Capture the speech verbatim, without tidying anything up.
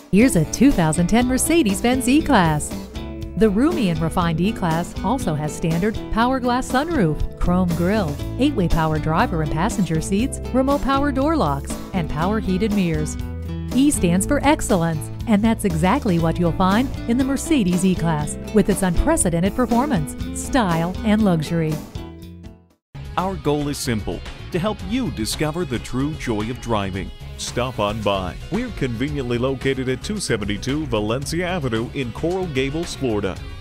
Here's a two thousand ten Mercedes-Benz E-Class. The roomy and refined E-Class also has standard power glass sunroof, chrome grille, eight-way power driver and passenger seats, remote power door locks, and power heated mirrors. E stands for excellence, and that's exactly what you'll find in the Mercedes E-Class with its unprecedented performance, style, and luxury. Our goal is simple: to help you discover the true joy of driving. Stop on by. We're conveniently located at two seventy-two Valencia Avenue in Coral Gables, Florida.